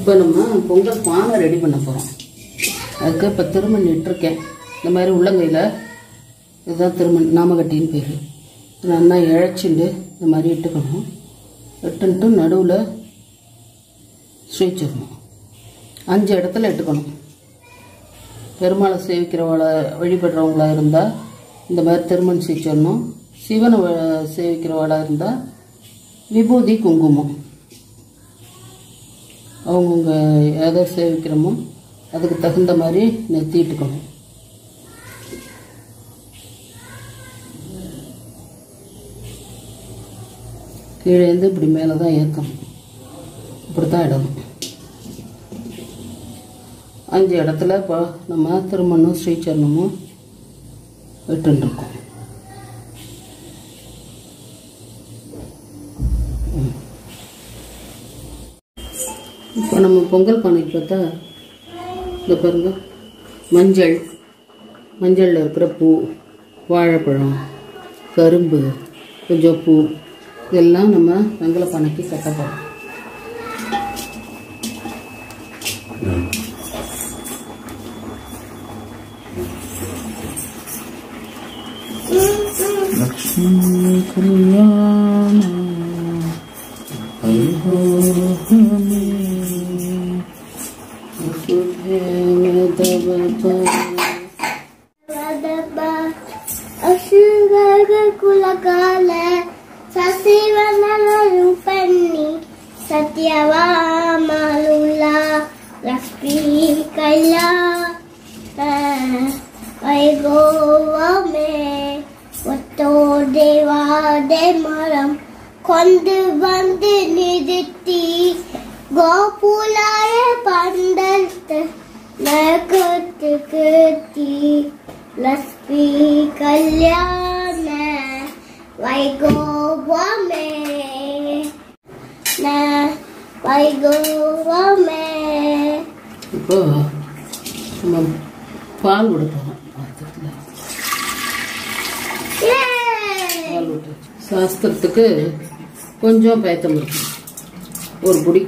இப்போ நம்ம பொங்கல் பானை ரெடி பண்ண போகிறோம். அதுக்கு இப்போ திருமண் இட்டிருக்கேன். இந்த மாதிரி உள்ளங்கையில் இதுதான் திருமண், நாமக்கட்டின்னு பேர். நல்லா இழைச்சிண்டு இந்த மாதிரி இட்டுக்கணும். இட்டுன்ட்டு நடுவில் ஸ்வீச்சிடணும். 5 இடத்துல இட்டுக்கணும். பெருமாளை சேவிக்கிறவளை வழிபடுறவங்களாக இருந்தால் இந்த மாதிரி திருமண் ஸ்வீச்சிடணும். சிவனை சேவிக்கிறவளாக இருந்தால் விபூதி குங்குமம் அவங்கவுங்க எதை சேவிக்கிறோமோ அதுக்கு தகுந்த மாதிரி நெத்திட்டுக்கணும். கீழேருந்து இப்படி மேலே தான் ஏற்றணும். இப்படி தான் இடணும். 5 இடத்துல இப்போ நம்ம திருமணம் ஸ்ரீசரணமும் விட்டுருக்கோம். இப்போ நம்ம பொங்கல் பானைக்கு பார்த்தா இந்த பாருங்க, மஞ்சளில் இருக்கிற பூ, வாழைப்பழம், கரும்பு, கொஞ்சம் பூ, இதெல்லாம் நம்ம வெங்கல பானைக்கு கட்டப்போம். லக்ஷ்மி கல்யாண vaibogame Asuraga kulakala sasivanalupani satyavamalula Lakshmi kalyana vaibogame vatto devade maram kondu vandu niditi gopulaya pandalta nakuttu kutti Lakshmi kalyana vaibogame vaibogame. இப்போ நம்ம பால் கொடுப்போம். பால் விட்டு சாஸ்திரத்துக்கு கொஞ்சம் பயத்தம் இருக்கு, ஒரு குடி.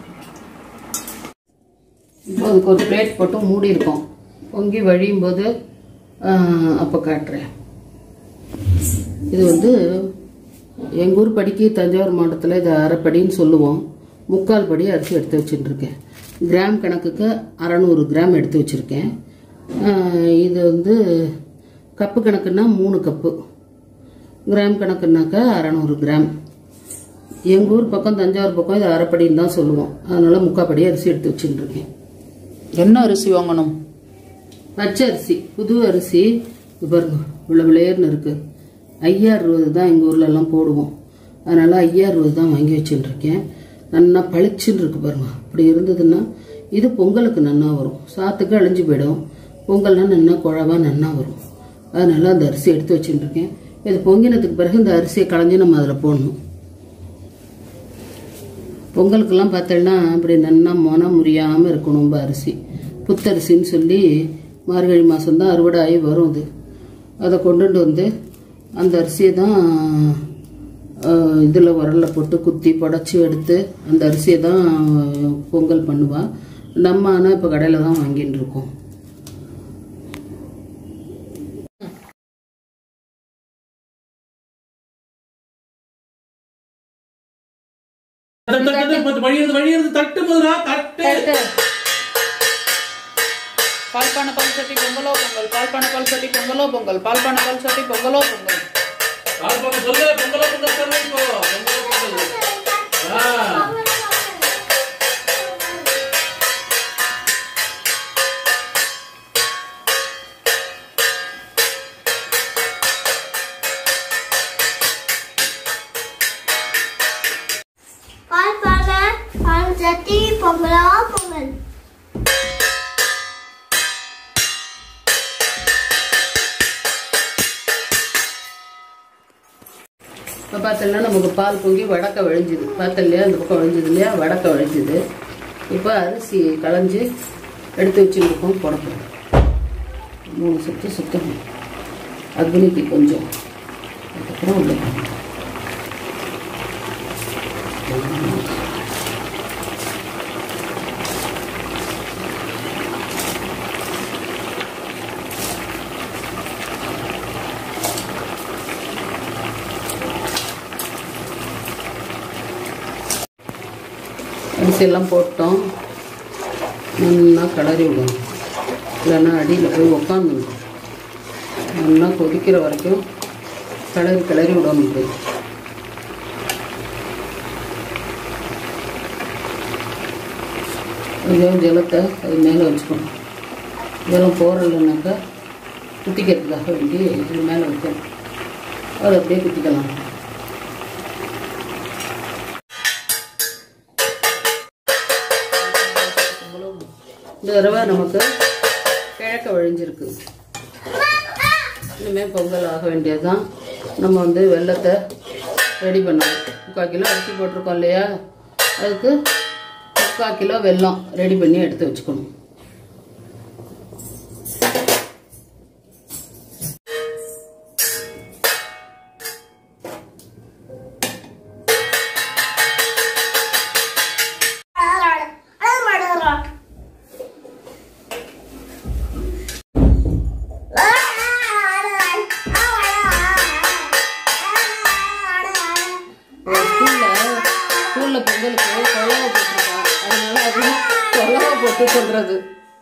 இப்போ அதுக்கு ஒரு பிளேட் போட்டு மூடி இருக்கோம். பொங்கி வழியும் போது அப்போ காட்டுறேன். இது வந்து எங்கள் ஊர் படிக்கு தஞ்சாவூர் மாவட்டத்தில் இது அரைப்படின்னு சொல்லுவோம். 3/4 படி அரிசி எடுத்து வச்சுட்டுருக்கேன். கிராம் கணக்குக்கு 600 கிராம் எடுத்து வச்சுருக்கேன். இது வந்து கப்பு கணக்குன்னா 3 கப்பு, கிராம் கணக்குனாக்கா 600 கிராம். எங்கள் ஊர் பக்கம் தஞ்சாவூர் பக்கம் இது அரைப்படின்னு தான் சொல்லுவோம். அதனால் 3/4 படி அரிசி எடுத்து வச்சுட்டுருக்கேன். என்ன அரிசி வாங்கணும்? பச்சை அரிசி, புது அரிசி. பாருங்க இவ்வளோ விளையர்னு இருக்குது. 5000 தான் எங்கள் ஊர்லெல்லாம் போடுவோம். அதனால் 5000 தான் வாங்கி வச்சுட்டுருக்கேன். நல்லா பளிச்சுன்னு இருக்கு பாருங்க. அப்படி இருந்ததுன்னா இது பொங்கலுக்கு நன்னா வரும். சாத்துக்கு அழிஞ்சு போயிடும். பொங்கல்னா நன்னா குழவா நன்னா வரும். அதனால அந்த அரிசி எடுத்து வச்சுட்டுருக்கேன். இது பொங்கினதுக்கு பிறகு இந்த அரிசியை களைஞ்சி நம்ம அதில் போடணும். பொங்கலுக்கெல்லாம் பார்த்தோன்னா அப்படி நன்னா முறியாமல் இருக்கணும். ரொம்ப அரிசி புத்தரிசின்னு சொல்லி மார்கழி மாதம்தான் அறுவடை ஆகி வரும். அதை கொண்டுட்டு வந்து அந்த அரிசியை தான் இதில் உரலில் போட்டு குத்தி புடச்சி எடுத்து அந்த அரிசியை தான் பொங்கல் பண்ணுவாள். நம்ம ஆனால் இப்போ கடையில் தான் வாங்கிட்டு இருக்கோம். பால்பான பால் சட்டி பொங்கலோ பொங்கல், பால்பான பால் சட்டி பொங்கலோ பொங்கல், பால்பான பால் சட்டி பொங்கலோ பொங்கல். பால்பான சொல்லு பொங்கலோ பொங்கல் சொல்லு. இப்போ பொங்கலோ பொங்கல். பால்பான பால் சட்டி பொங்கலோ பொங்கல். இப்போ பார்த்தோம்னா நமக்கு பால் பொங்கி வடக்க விழிஞ்சுது. பார்த்தோம் இல்லையா, அந்த பக்கம் விழிஞ்சது இல்லையா, வடக்க விழிஞ்சுது. இப்போ அரிசி களைஞ்சி எடுத்து வச்சுருக்கோம். போடணும் 3 சுற்று சுத்தணும். அக்னிக்கு கொஞ்சம், அதுக்கப்புறம் உள்ள அரிசியெல்லாம் போட்டோம். நல்லா கிளறி விடணும், இல்லைன்னா அடியில் போய் உக்காந்துடும். நல்லா கொதிக்கிற வரைக்கும் கிளறி விடணும். இப்படி கொஞ்சம் ஜலத்தை அது மேலே வச்சுக்கணும். ஜலம் போகிறதுனாக்கா குத்திக்கிறதுக்காக வேண்டி இது மேலே வைக்கணும். அது அப்படியே குத்திக்கலாம். இந்த தடவை நமக்கு கிழக்க வழிஞ்சிருக்கு. இனிமேல் பொங்கல் ஆக வேண்டியது தான். நம்ம வந்து வெல்லத்தை ரெடி பண்ணணும். 3/4 கிலோ அரிசி போட்டிருக்கோம் இல்லையா, அதுக்கு 3/4 கிலோ வெல்லம் ரெடி பண்ணி எடுத்து வச்சுக்கணும். பொங்கலுக்கு கொலவை போட்டிருக்கான், அதனால அது கொலவை போட்டு சொல்றது.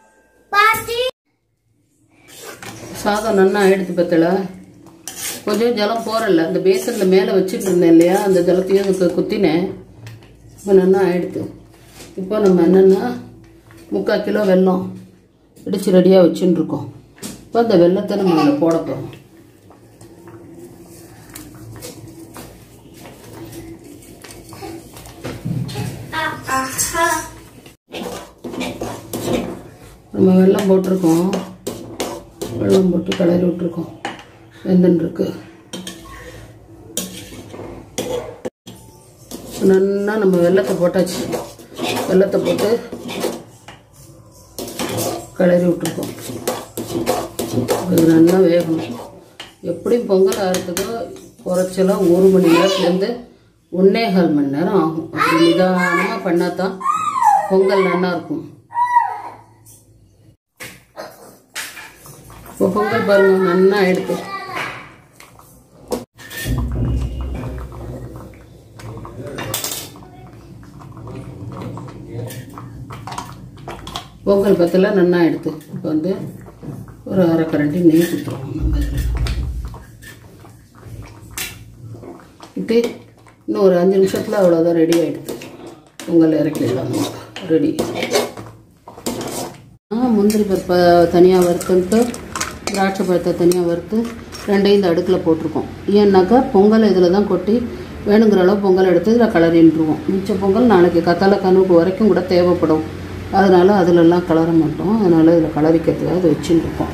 சாதம் நல்லா ஆயிடுத்து பத்தல. கொஞ்சம் ஜலம் போறல, அந்த பேசன்ல மேலே வச்சுட்டு இருந்தேன் இல்லையா, அந்த ஜலத்தையும் குத்தினேன். இப்போ நல்லா ஆயிடுத்து. இப்போ நம்ம என்னென்னா 3/4 கிலோ வெல்லம் இடிச்சு ரெடியாக வச்சுன்னு இருக்கோம். இப்போ அந்த வெல்லத்தை நம்ம அதில் போட போகிறோம். நம்ம வெல்லம் போட்டிருக்கோம், வெல்லம் போட்டு கிளறி விட்டுருக்கோம். வெந்துன்னு இருக்கு. நல்லா நம்ம வெல்லத்தை போட்டாச்சு. வெல்லத்தை போட்டு கிளறி விட்டுருக்கோம். அது நல்லா வேகணும். எப்படியும் பொங்கல் ஆகிறதுக்கு குறைச்சலாம் 1 மணி நேரத்துலேருந்து 1.25 மணி நேரம் ஆகும். அப்படி நிதானமாக பண்ணால் தான் பொங்கல் நல்லா இருக்கும். இப்போ பொங்கல் பாருங்க நல்லா ஆயிடுது. பொங்கல் பத்தில் நல்லா ஆயிடுது. இப்போ வந்து ஒரு 1/2 கரண்டி நெய் கொடுத்துருவோம். நம்ம இதில் இப்போ இன்னும் ஒரு 5 நிமிஷத்தில் அவ்வளோதான், ரெடி ஆகிடுது. பொங்கல் இறக்கிடலாம். ரெடி. முந்திரி பருப்பை தனியாக வறுத்துட்டு திராட்சை பழத்தை தனியாக வறுத்து ரெண்டையும் இந்த அடுக்கில் போட்டிருக்கோம். ஏன்னாக்கா பொங்கல் இதில் தான் கொட்டி வேணுங்கிற அளவு பொங்கல் எடுத்து இதில் கலரின்றுவோம். மிச்ச பொங்கல் நாளைக்கு கத்தாழை கணுக்கு வரைக்கும் கூட தேவைப்படும். அதனால் அதிலெல்லாம் கலர மாட்டோம். அதனால் இதில் கலரிக்கிறதுக்காக அதை வச்சுன்னு இருக்கோம்.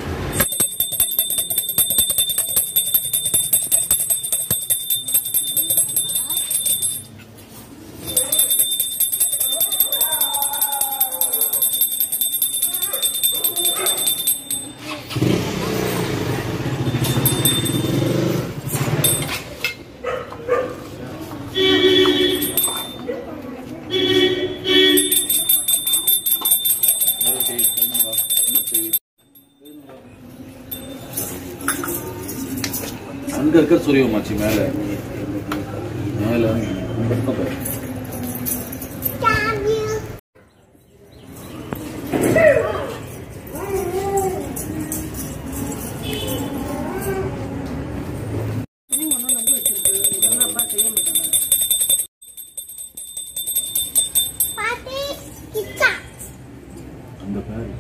அங்க இருக்க சூரியமாச்சி மேல மேல அந்த பேரு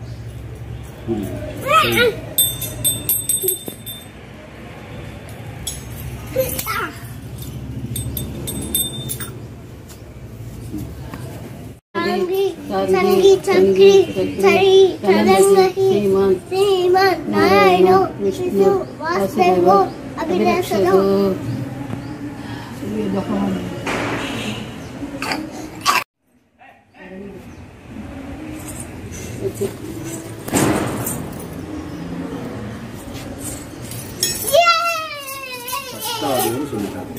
संगी चंगी सरी तरंगहि श्रीमान नारायणो विष्णु वासुदेवो अभिलाषदो. சொல்லிட்டாங்க.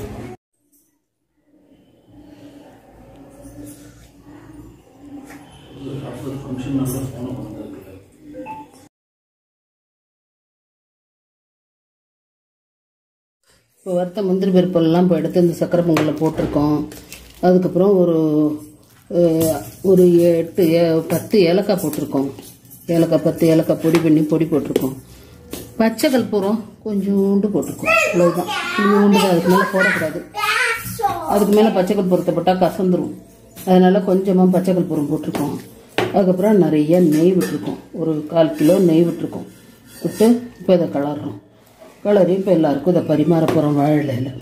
இப்போ வறுத்த முந்திரி பருப்பெல்லாம் இப்போ எடுத்து இந்த சக்கரை பொங்கலில் போட்டிருக்கோம். அதுக்கப்புறம் ஒரு ஒரு 10 ஏலக்காய் போட்டிருக்கோம். ஏலக்காய் 10 ஏலக்காய் பொடி பண்ணி பொடி போட்டிருக்கோம். பச்சை கற்பூரம் கொஞ்சோண்டு போட்டிருக்கோம். அவ்வளோதான், கொஞ்சோண்டு தான், அதுக்கு மேலே போடக்கூடாது. அதுக்கு மேலே பச்சை கற்பூரத்தை போட்டால் கசந்துரும். அதனால் கொஞ்சமாக பச்சை கற்பூரம் போட்டிருக்கோம். அதுக்கப்புறம் நிறைய நெய் விட்டுருக்கோம். ஒரு 1/4 கிலோ நெய் விட்டுருக்கோம். விட்டு இப்போ இதை கிளறோம். கிளறி இப்போ எல்லாருக்கும் இதை பரிமாற போகிறோம் வாழை இலையில்.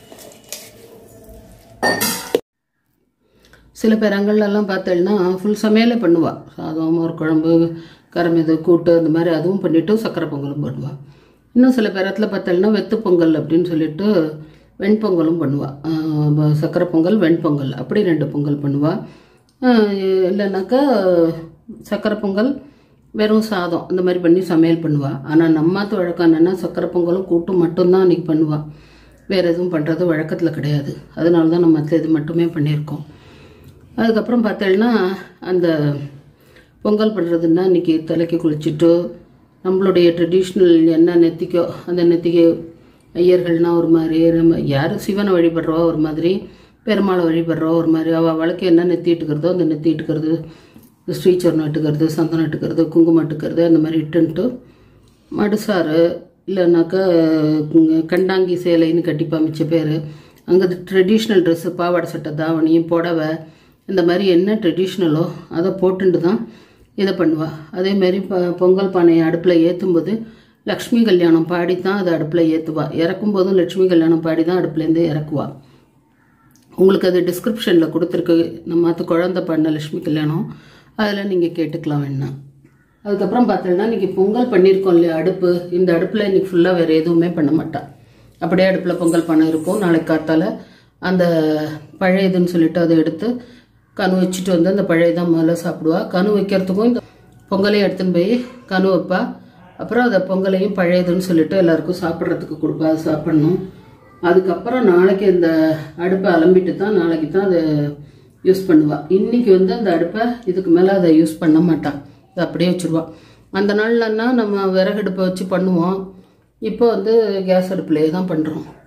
சில பேர் அங்கெல்லாம் பார்த்தேன்னா ஃபுல் சமையலே பண்ணுவாள். சாதம், ஒரு குழம்பு, கரமிது, கூட்டு, அந்த மாதிரி அதுவும் பண்ணிவிட்டு சக்கரை பொங்கலும் பண்ணுவாள். இன்னும் சில பேரத்தில் பார்த்தேன்னா வெத்து பொங்கல் அப்படின்னு சொல்லிட்டு வெண்பொங்கலும் பண்ணுவாள். சக்கரை பொங்கல், வெண்பொங்கல் அப்படி 2 பொங்கல் பண்ணுவாள். இல்லைனாக்கா சக்கரை பொங்கல், வெறும் சாதம் அந்த மாதிரி பண்ணி சமையல் பண்ணுவாள். ஆனால் நம்மாத்து வழக்கம் என்னென்னா சக்கரை பொங்கலும் கூட்டும் மட்டும்தான் அன்றைக்கி பண்ணுவாள். வேறு எதுவும் பண்ணுறது வழக்கத்தில் கிடையாது. அதனால தான் நம்ம இது மட்டுமே பண்ணியிருக்கோம். அதுக்கப்புறம் பார்த்தேன்னா அந்த பொங்கல் பண்ணுறதுன்னா இன்றைக்கி தலைக்கு குளிச்சுட்டு நம்மளுடைய ட்ரெடிஷ்னல் என்ன நெத்திக்கோ அந்த நெத்திக்கு ஐயர்கள்னால் ஒரு மாதிரி, நம்ம யார் சிவனை வழிபடுறவோ ஒரு மாதிரி, பெருமாளை வழிபடுறவோ ஒரு மாதிரி, அவள் வழக்கு என்ன நெத்தி இட்டுக்கிறதோ அந்த நெத்தி இட்டுக்கிறது, ஸ்ரீச்சரணம் இட்டுக்கிறது, சந்தனம் இட்டுக்கிறது, குங்குமம் இட்டுக்கிறது, அந்த மாதிரி இட்டுன்ட்டு மடுசாறு இல்லைனாக்கா கண்டாங்கி சேலைன்னு கட்டிப்பா மிச்ச பேர். அங்கே ட்ரெடிஷ்னல் ட்ரெஸ்ஸு, பாவாடை சட்டை, தாவணியும், புடவை, இந்த மாதிரி என்ன ட்ரெடிஷ்னலோ அதை போட்டுட்டு தான் இதை பண்ணுவாள். அதேமாரி பொங்கல் பானையை அடுப்பில் ஏற்றும்போது லக்ஷ்மி கல்யாணம் பாடி தான் அதை அடுப்பில் ஏற்றுவாள். இறக்கும் போதும் லக்ஷ்மி கல்யாணம் பாடி தான் அடுப்புலேருந்து இறக்குவாள். உங்களுக்கு அது டிஸ்கிரிப்ஷனில் கொடுத்துருக்கு. நம்ம அது குழந்தை பாடின லக்ஷ்மி கல்யாணம், அதில் நீங்கள் கேட்டுக்கலாம் வேணா. அதுக்கப்புறம் பார்த்தீங்கன்னா இன்றைக்கி பொங்கல் பண்ணியிருக்கோம் இல்லையா அடுப்பு, இந்த அடுப்பில் இன்றைக்கி ஃபுல்லாக வேறு எதுவுமே பண்ண மாட்டாள். அப்படியே அடுப்பில் பொங்கல் பானை இருக்கும். நாளைக்கு காத்தால் அந்த பழையதுன்னு சொல்லிட்டு அதை எடுத்து கனு வச்சுட்டு வந்து அந்த பழையதான் முதல்ல சாப்பிடுவா. கனு வைக்கிறதுக்கும் இந்த பொங்கலையும் எடுத்துன்னு போய் கனு வைப்பா. அப்புறம் அதை பொங்கலையும் பழையதுன்னு சொல்லிட்டு எல்லாருக்கும் சாப்பிட்றதுக்கு கொடுப்பா. அது சாப்பிட்ணும். அதுக்கப்புறம் நாளைக்கு இந்த அடுப்பை அலம்பிட்டு தான் நாளைக்கு தான் அதை யூஸ் பண்ணுவாள். இன்றைக்கி வந்து அந்த அடுப்பை இதுக்கு மேலே அதை யூஸ் பண்ண மாட்டாள். அதை அப்படியே வச்சுருவாள். அந்த நாள்லன்னா நம்ம விறகு அடுப்பை வச்சு பண்ணுவோம். இப்போ வந்து கேஸ் அடுப்புலேயே தான் பண்ணுறோம்.